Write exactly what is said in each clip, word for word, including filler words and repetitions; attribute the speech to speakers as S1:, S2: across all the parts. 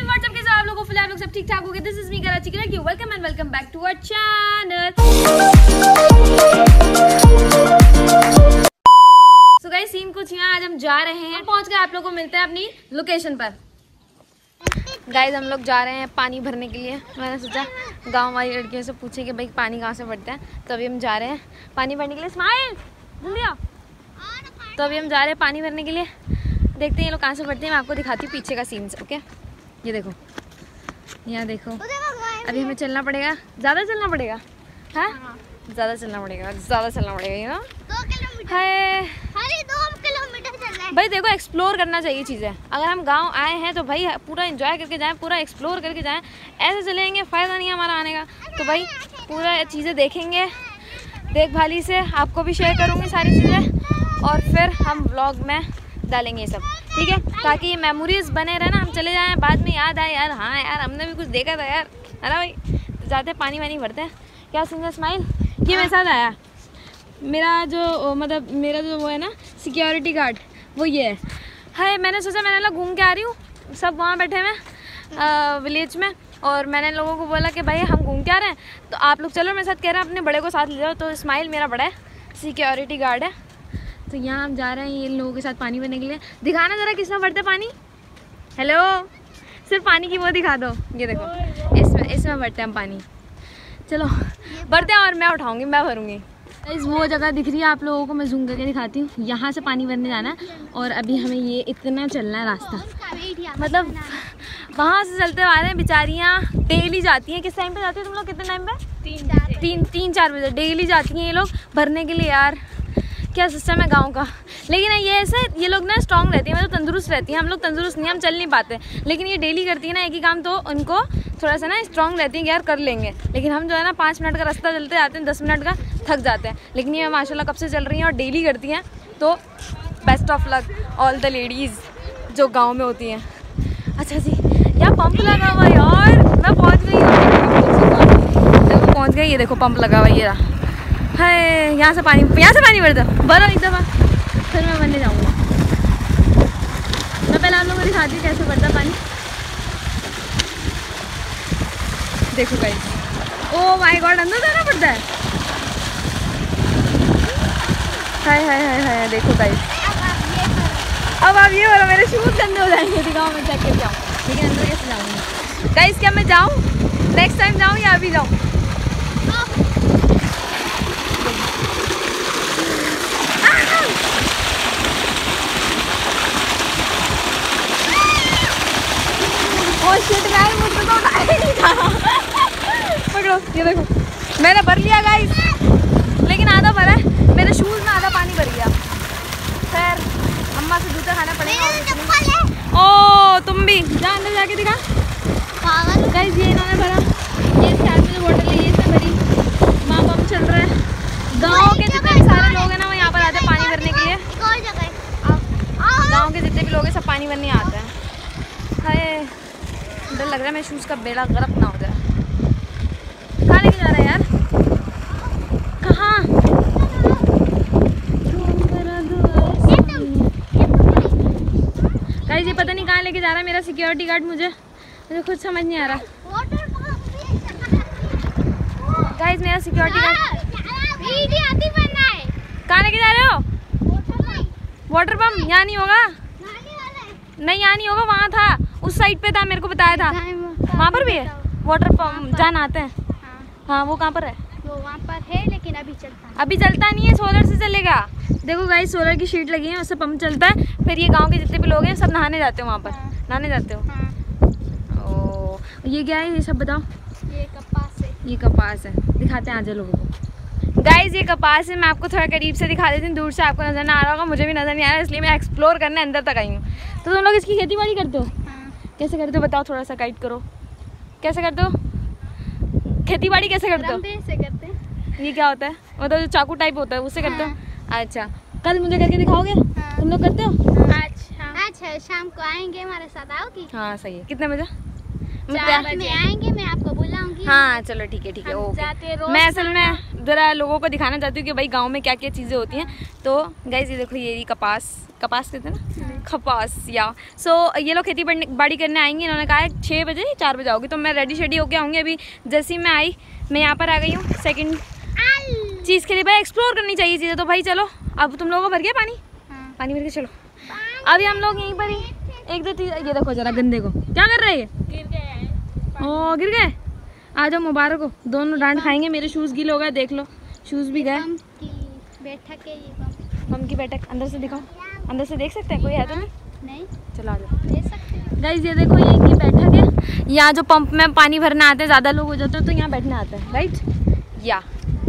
S1: WhatsApp के साथ आप लोगों को आप लोग सब ठीक ठाक हो गए। दिस इज मी कराची की लड़की। Welcome and welcome back to our channel. So guys scene कुछ यहाँ, आज हम जा रहे हैं, पहुंच गए। आप लोगों को मिलते हैं अपनी लोकेशन पर। गाइस हम लोग जा रहे हैं पानी भरने के लिए। मैंने सोचा गांव वाली लड़कियों से पूछे कि भाई पानी कहाँ से भरता है, तो अभी हम जा रहे हैं पानी भरने के लिए। स्माइल जल्दी आओ। तो अभी हम जा रहे हैं पानी भरने के लिए। देखते हैं ये लोग कहाँ से भरते हैं। मैं आपको दिखाती हूँ पीछे का सीन से। ओके ये देखो, यहाँ देखो। अभी हमें चलना पड़ेगा, ज़्यादा चलना पड़ेगा। हाँ ज़्यादा चलना पड़ेगा, ज़्यादा चलना पड़ेगा। यू नो है भाई, देखो एक्सप्लोर करना चाहिए चीज़ें। अगर हम गांव आए हैं तो भाई पूरा एंजॉय करके जाएं, पूरा एक्सप्लोर करके जाएं। ऐसे चलेंगे फ़ायदा नहीं हमारा आने का। तो भाई पूरा चीज़ें देखेंगे, देखभाली से आपको भी शेयर करूँगी सारी चीज़ें, और फिर हम व्लॉग में डालेंगे ये सब, ठीक है, ताकि ये मेमोरीज बने रहे ना। हम चले जाएं बाद में याद आए यार, हाँ यार हमने भी कुछ देखा था यार, है ना भाई। तो जाते हैं पानी वानी भरते हैं। क्या सिंगर स्माइल ये मेरे साथ आया। मेरा जो मतलब मेरा जो वो है ना सिक्योरिटी गार्ड, वो ये है। है मैंने सोचा मैंने लोग घूम के आ रही हूँ, सब वहाँ बैठे हुए विलेज में, और मैंने लोगों को बोला कि भाई हम घूम के आ रहे हैं तो आप लोग चलो मेरे साथ। कह रहे हैं अपने बड़े को साथ ले जाओ। तो स्माइल मेरा बड़ा है, सिक्योरिटी गार्ड है। तो यहाँ हम जा रहे हैं ये लोगों के साथ पानी भरने के लिए। दिखाना ज़रा किसमें भरते पानी। हेलो, सिर्फ पानी की वो दिखा दो। ये देखो इसमें इसमें भरते हैं हम पानी। चलो भरते हैं और मैं उठाऊँगी, मैं भरूँगी। इस वो जगह दिख रही है आप लोगों को, मैं जूम करके दिखाती हूँ। यहाँ से पानी भरने जाना है और अभी हमें ये इतना चलना है रास्ता। मतलब वहाँ से चलते आ रहे हैं। बेचारियाँ डेली जाती हैं। किस टाइम पे जाती है तुम लोग? कितने टाइम पे? तीन तीन तीन चार बजे डेली जाती हैं ये लोग भरने के लिए। यार क्या सिस्टम है गांव का। लेकिन ये ऐसे ये लोग ना स्ट्रांग रहती है, मतलब तंदुरुस्त रहती है। हम लोग तंदुरुस्त नहीं, हम चल नहीं पाते। लेकिन ये डेली करती है ना एक ही काम, तो उनको थोड़ा सा ना स्ट्रांग रहती है कि यार कर लेंगे। लेकिन हम जो है ना पाँच मिनट का रास्ता चलते जाते हैं, दस मिनट का थक जाते हैं। लेकिन ये माशाल्लाह कब से चल रही हैं और डेली करती हैं। तो best of luck all the ladies जो गाँव में होती हैं। अच्छा जी, यहाँ पंप लगा हुआ है यार। मैं पहुँच गई हूँ, पहुँच गई। ये देखो पंप लगा हुआ ये रहा है। यहाँ से पानी यहाँ से पानी भरता भरो एक दफ़ा, फिर मैं भरने जाऊँगा। मैं पहले आप लोगों को दिखाती हूँ कैसे भरता पानी। देखो गाइस, ओ माय गॉड, अंदर जाना पड़ता है। हाय हाय हाय हाय, देखो गाइस। अब आप ये बोलो मेरे शूज़ गंदे हो जाएंगे। दिखाओ मैं चेक करके जाऊँ, लेकिन अंदर कैसे जाऊँगी गाइस? क्या मैं जाऊँ नेक्स्ट टाइम जाऊँ या अभी जाऊँ? और शिट गाइस, मुझसे तो उठाया ही नहीं था। पकड़ो ये देखो, मैंने भर लिया गाइस, लेकिन आधा भरा है। मेरे शूज़ में आधा पानी भर गया। खैर अम्मा से जूते खाना पड़ेगा। ओ तुम भी जा अंदर जाके दिखा। गाइस ये इन्होंने भरा, ये इसके हाथ में जो बोतल है ये इसने भरी। वहाँ पंप चल रहा है। गाँव के जितने भी सारे लोग हैं ना वो यहाँ पर आते हैं पानी भरने के लिए। गाँव के जितने भी लोग हैं सब पानी भरने आते हैं। हाय डर लग रहा है मेरे शूज़ का बेड़ा गर्क ना हो जाए। कहाँ लेके जा रहा है यार? कहाँ? गाइस ये पता नहीं कहाँ लेके जा रहा है मेरा सिक्योरिटी गार्ड। मुझे मुझे खुद समझ नहीं आ रहा। गाइस मेरा सिक्योरिटी गार्ड कहाँ लेके जा रहे हो? वाटर पंप यहाँ नहीं होगा, नहीं यहाँ नहीं होगा, वहाँ था उस साइड पे था, मेरे को बताया था। वहाँ पर भी है वाटर पंप, जान आते हैं। हाँ वो कहाँ पर है?
S2: वो वहाँ पर है, लेकिन अभी चलता है।
S1: अभी चलता नहीं है, सोलर से चलेगा। देखो गाइस सोलर की शीट लगी है, उससे पंप चलता है। फिर ये गांव के जितने भी लोग हैं सब नहाने जाते हो वहाँ पर। हाँ। नहाने जाते हो। हाँ। ओ ये क्या है ये सब बताओ?
S2: ये कपास है। ये
S1: कपास है, दिखाते हैं आज लोगों को। गाइस ये कपास है, मैं आपको थोड़ा करीब से दिखा देती हूँ। दूर से आपको नजर ना आ रहा होगा, मुझे भी नजर नहीं आ रहा, इसलिए मैं एक्सप्लोर करने अंदर तक आई हूँ। तो तुम लोग इसकी खेती बाड़ी करते हो? कैसे करते हो बताओ, थोड़ा सा गाइड करो। कैसे करते हो खेती बाड़ी? कैसे करते हो?
S2: से करते हैं।
S1: ये क्या होता है? मतलब जो चाकू टाइप होता है उससे करते हो? अच्छा कल मुझे करके दिखाओगे? हाँ। तुम लोग करते हो?
S2: आज आज शाम को आएंगे, हमारे साथ आओगी?
S1: हाँ सही है। कितने बजे?
S2: चार बजे आएंगे, मैं आपको बुलाऊंगी।
S1: हाँ चलो ठीक है ठीक है ओके। मैं असल में ज़रा लोगों को दिखाना चाहती हूँ कि भाई गांव में क्या क्या चीज़ें होती हैं। तो गाइस ये देखो, ये कपास कपास कहते हैं ना, कपास या सो so, ये लोग खेती बाड़ी करने आएंगे। इन्होंने कहा है छः बजे चार बजे आओगी, तो मैं रेडी शेडी होके आऊँगी। अभी जैसे ही मैं आई, मैं यहाँ पर आ गई हूँ सेकंड चीज़ के लिए। भाई एक्सप्लोर करनी चाहिए चीज़ें, तो भाई चलो। अब तुम लोगों को भर गया पानी? हाँ। पानी भर के चलो। अभी हम लोग यहीं पर ही एक दो चीज़, ये देखो जरा गंदे को क्या कर रहे हैं, गिर गए। ओ गिर गए, आ जाओ मुबारक हो। दोनों डांट खाएंगे। मेरे शूज़ गीले हो गए, देख लो शूज़ भी गए।
S2: बैठक है ये,
S1: बम की बैठक। अंदर से दिखाओ, अंदर से देख सकते हैं, कोई है तो नहीं?
S2: नहीं।
S1: चलो आ जाओ, देख सकते हैं। गाइस ये देखो, ये इनकी बैठक है। यहाँ जो पंप में पानी भरने आते हैं, ज़्यादा लोग हो जाते हैं तो यहाँ बैठने आते हैं, राइट या।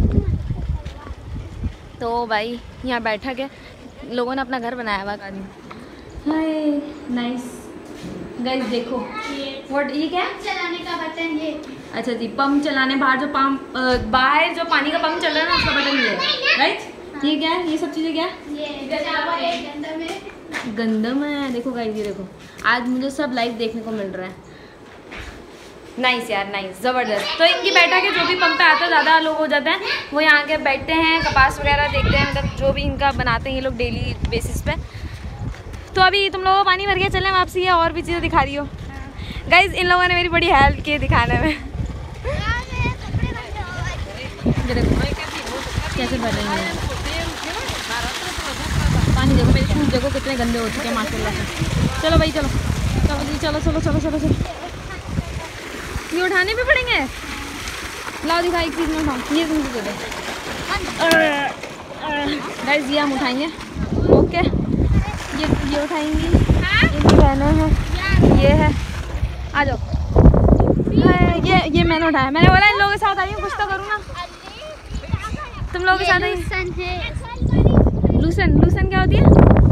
S1: तो भाई यहाँ बैठक है, लोगों ने अपना घर बनाया हुआ। Hi nice. गाइस देखो व्हाट, ये क्या है?
S2: चलाने का बटन ये।
S1: अच्छा जी, पंप चलाने, बाहर जो पंप बाहर जो पानी का पंप चल रहा है ना, उसका बटन ये है, राइट। ये क्या है, ये सब चीज़ें क्या है?
S2: ये गंदम है।
S1: गंदम है। देखो गाइस ये देखो, आज मुझे सब लाइव देखने को मिल रहा है। नाइस यार, नाइस, ज़बरदस्त। तो इनकी बैठक है, जो भी पंप पे आता है, ज़्यादा लोग हो जाते हैं, वो यहाँ के बैठते हैं, कपास वगैरह देखते हैं, मतलब जो भी इनका बनाते हैं ये लोग डेली बेसिस पे। तो अभी तुम लोगों को पानी भर के चलें वापसी, है और भी चीज़ें दिखा रही हो। गाइज इन लोगों ने मेरी बड़ी हेल्प की दिखाने में। कैसे भर रही हैं पानी, देखो मेरे शूज़ देखो कितने गंदे हो चुके हैं माशाल्लाह से। चलो भाई चलो चलो जी, चलो चलो चलो चलो चलो। ये उठाने भी पड़ेंगे। लाओ दिखा, एक चीज़ में उठाओ, ये तुम दे दो। गाइस ये हम उठाएंगे, ओके। ये ये उठाएंगी, इनकी बहनें हैं, ये है, आ जाओ। ये ये मैंने उठाया, मैंने बोला इन लोगों के साथ आई हूँ, कुछ तो करूँ ना। तुम लोगों के साथ आई।
S2: लूसन है।
S1: लूसन, लूसन क्या होती है?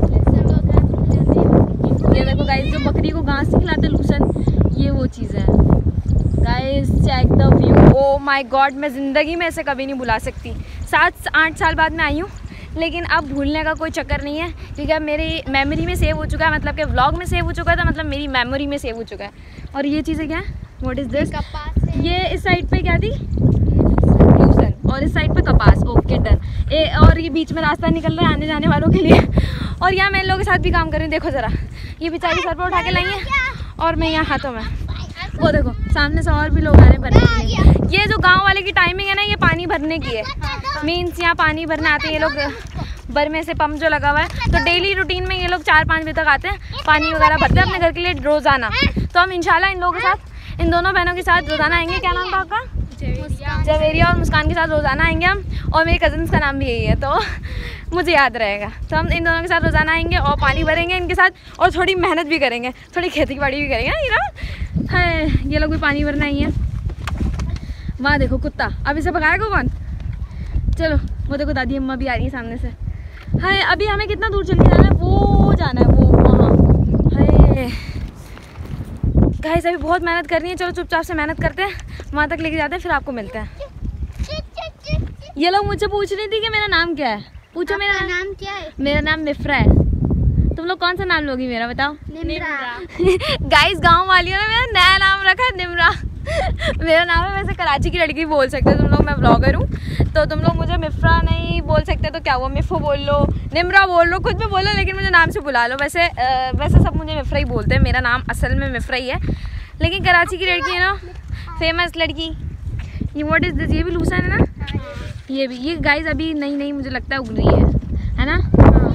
S1: ये देखो गाइस, जो बकरी को घास खिलाते लूसन, ये वो चीज़ है। Guys check the view, oh my god, मैं ज़िंदगी में ऐसे कभी नहीं भुला सकती। सात आठ साल बाद मैं आई हूँ, लेकिन अब भूलने का कोई चक्कर नहीं है, क्योंकि अब मेरी मेमोरी में सेव हो चुका है। मतलब कि व्लॉग में सेव हो चुका था, मतलब मेरी मेमोरी में सेव हो चुका है। और ये चीज़ें क्या है, व्हाट इज़ दिस? ये इस साइड पे क्या थी? लूसन, और इस साइड पे कपास, ओके डन। ए, और ये बीच में रास्ता निकल रहा है आने जाने वालों के लिए। और यहाँ मैं इन लोगों के साथ भी काम कर रही हूँ। देखो ज़रा, ये बेचारी सर पर उठा के लाई है, और मैं यहाँ हाथों में, वो देखो सामने से और भी लोग आ रहे हैं भरने के लिए। ये जो गांव वाले की टाइमिंग है ना, ये पानी भरने की है। मीन्स यहाँ पानी भरने आते हैं ये लोग, बरमे से पंप जो लगा हुआ है। तो डेली रूटीन में ये लोग चार पाँच बजे तक आते हैं, पानी वगैरह भरते हैं अपने घर के लिए रोज़ाना। तो हम इंशाल्लाह इन लोगों के साथ, इन दोनों बहनों के साथ रोज़ाना आएंगे। क्या नाम था आपका? जवेरिया और मुस्कान के साथ रोज़ाना आएंगे हम, और मेरी कज़न्स का नाम भी यही है, तो मुझे याद रहेगा। तो हम इन दोनों के साथ रोज़ाना आएंगे और पानी भरेंगे इनके साथ, और थोड़ी मेहनत भी करेंगे, थोड़ी खेती बाड़ी भी करेंगे ना। ये ना है, ये लोग भी पानी भरना ही है। वहाँ देखो कुत्ता, अब इसे भगाएगा कौन? चलो, वो देखो दादी अम्मा भी आ रही है सामने से। हाय, अभी हमें कितना दूर चल के जाना है? वो जाना है वो वहाँ। हाय गाइस, अभी बहुत मेहनत करनी है। चलो चुपचाप से मेहनत करते हैं, वहाँ तक लेके जाते हैं, फिर आपको मिलते हैं। ये लोग मुझसे पूछ रही थी कि मेरा नाम क्या है। पूछो, मेरा नाम, नाम क्या है? मेरा नाम मिफ्रा है। तुम लोग कौन सा नाम लोगी मेरा, बताओ? निम्रा। गाइस गाँव वालियों ने मेरा नया नाम रखा है, निम्रा। मेरा नाम है, वैसे कराची की लड़की बोल सकते हो तुम लोग, मैं ब्लॉगर हूँ। तो तुम लोग मुझे मिफ्रा नहीं बोल सकते तो क्या हुआ, मिफ़ो बोल लो, निम्रा बोल लो, कुछ भी बोलो, लेकिन मुझे नाम से बुला लो। वैसे आ, वैसे सब मुझे मिफ्रा ही बोलते हैं, मेरा नाम असल में मिफ्रा ही है, लेकिन कराची की लड़की है ना, फेमस लड़की। ये व्हाट इज़ दिस? ये भी लूसन है ना? ये भी, ये गाइस अभी नई नई मुझे लगता है उग रही है, है ना?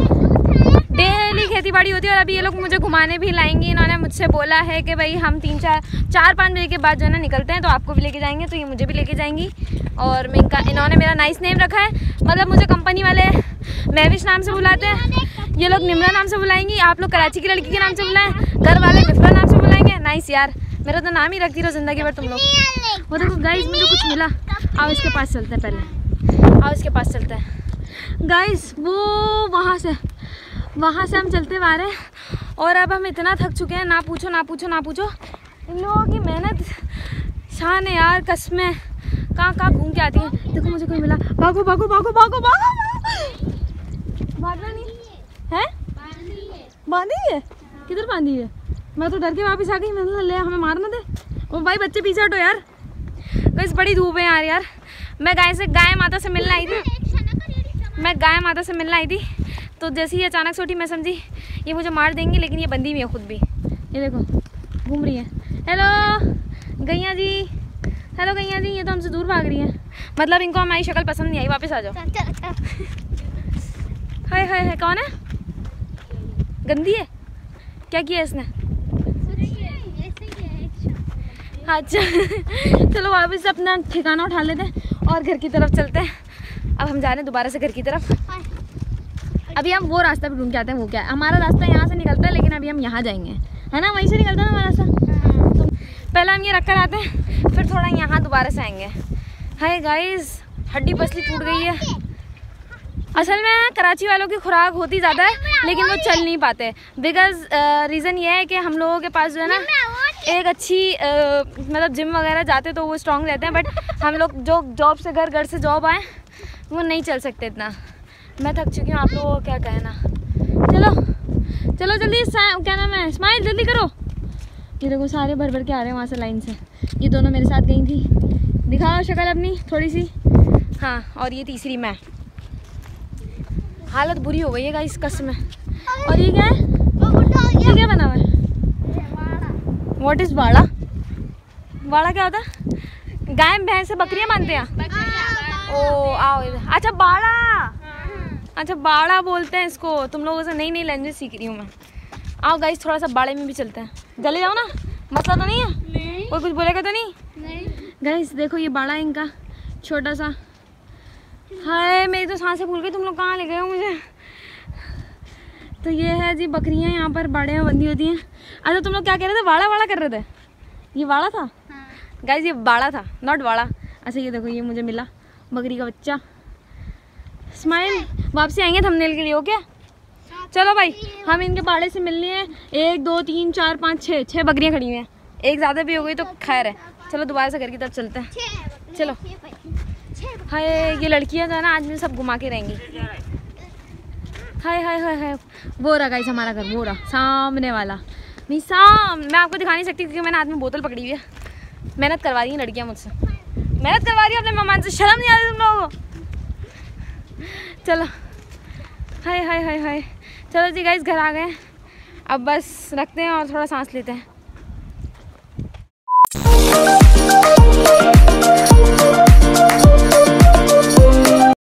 S1: डेली खेती बाड़ी होती है। और अभी ये लोग मुझे घुमाने भी लाएंगे। इन्होंने मुझसे बोला है कि भाई हम तीन चार चार पाँच बजे के बाद जो है ना निकलते हैं, तो आपको भी लेके जाएंगे। तो ये मुझे भी लेके जाएंगी। और मैं इनका, इन्होंने मेरा नाइस नेम रखा है, मतलब मुझे कंपनी वाले महविश नाम से बुलाते हैं, ये लोग निम्रा नाम से बुलाएंगी, आप लोग कराची की लड़की के नाम से बुलाएं, घर वाले मिफ्रा नाम से बुलाएंगे। नाइस यार, मेरा तो नाम ही रखती रहो जिंदगी भर तुम लोग। वो देखो गाइस, मुझे कुछ मिला। आओ इसके पास चलते हैं, पहले आओ इसके पास चलते हैं गाइस। वो वहाँ से वहाँ से हम चलते हुए आ रहे हैं, और अब हम इतना थक चुके हैं, ना पूछो ना पूछो ना पूछो। इन लोगों की मेहनत शान है यार, कसमें कहाँ कहाँ घूम के आती है। देखो मुझे कोई मिला, भागो भागो भागो भागो भागो। भागना नहीं है, बांधी है? किधर बांधी है? मैं तो डर के वापस आ गई। मैंने ले हमें मार ना दे। ओ भाई बच्चे पीछे हटो यार। बस बड़ी धूप है यार यार मैं गाय से गाय माता से मिलने आई थी मैं गाय माता से मिलने आई थी तो जैसे ही अचानक से उठी मैं समझी ये मुझे मार देंगी, लेकिन ये बंदी हुई है खुद भी। ये देखो घूम रही है। हेलो गैया जी, हेलो गैया जी। ये तो हमसे दूर भाग रही है, मतलब इनको हमारी शक्ल पसंद नहीं आई। वापस आ जाओ। हाय हाय हाय, कौन है? गंदी है? क्या किया इसने? अच्छा चलो वापस अपना ठिकाना उठा लेते हैं और घर की तरफ चलते हैं। अब हम जा रहे हैं दोबारा से घर की तरफ। अभी हम वो रास्ता भी ढूंढ के आते हैं। वो क्या है, हमारा रास्ता यहाँ से निकलता है, लेकिन अभी हम यहाँ जाएंगे, है ना? वहीं से निकलता है हमारा रास्ता। तो पहले हम ये रख कर आते हैं, फिर थोड़ा यहाँ दोबारा से आएंगे। हाय गाइस, हड्डी पसली टूट गई है। असल में कराची वालों की खुराक होती ज़्यादा है, लेकिन वो चल नहीं पाते। बिकॉज रीज़न ये है कि हम लोगों के पास जो है ना एक अच्छी uh, मतलब जिम वगैरह जाते तो वो स्ट्रॉन्ग रहते हैं, बट हम लोग जो जॉब से घर, घर से जॉब आए, वो नहीं चल सकते इतना। मैं थक चुकी हूँ, आप लोगों को क्या कहना। चलो चलो जल्दी, क्या नाम है, स्माइल जल्दी करो। ये देखो सारे भर भर के आ रहे हैं वहाँ से लाइन से। ये दोनों मेरे साथ गई थी, दिखाओ शक्ल अपनी थोड़ी सी। हाँ, और ये तीसरी मैं। हालत बुरी हो गई है गाइस कसम में। और ये क्या है, ये क्या बना हुआ है? व्हाट इज बाड़ा? बाड़ा क्या होता है? गाय भैंस से बकरियां मानते हैं। ओ आओ इधर। अच्छा बाड़ा, अच्छा बाड़ा बोलते हैं इसको। तुम लोगों से नई नई लैंग्वेज सीख रही हूँ मैं। आओ गाइस थोड़ा सा बाड़े में भी चलते हैं। जल्दी जाओ ना, मसला तो नहीं है? नहीं। कोई कुछ बोलेगा तो नहीं? नहीं। गाइस देखो ये बाड़ा है इनका, छोटा सा। हाय मेरी तो सांसें फूल गई। तुम लोग कहाँ ले गए हो मुझे? तो ये है जी बकरियाँ यहाँ पर बाड़े में बंधी होती हैं। अच्छा तुम लोग क्या कह रहे थे, वाड़ा वाड़ा कर रहे थे? ये वाड़ा था? हाँ। गाइस ये बाड़ा था, नॉट वाड़ा। अच्छा ये देखो ये मुझे मिला बकरी का बच्चा। स्माइल वापसी आएंगे थंबनेल के लिए, ओके? चलो भाई हम इनके बाड़े से मिलने हैं। एक दो तीन चार पाँच छः छः बकरियाँ खड़ी हुई हैं। एक ज़्यादा भी हो गई तो खैर है। चलो दोबारा से घर की तरफ चलते हैं। चलो। हाय ये लड़कियाँ जो है ना आज मुझे सब घुमा के रहेंगी। हाय हाय हाय हाय, वो रहा गाइस हमारा घर, वो रहा सामने वाला। नहीं साम मैं आपको दिखा नहीं सकती क्योंकि मैंने हाथ में बोतल पकड़ी हुई है। मेहनत करवा रही हैं लड़कियाँ मुझसे, मेहनत करवा रही है अपने मेहमान से। शर्म नहीं आ रही तुम लोगों को? चलो हाय हाय हाय हाय, चलो जी गाइस घर आ गए। अब बस रखते हैं और थोड़ा सांस लेते हैं।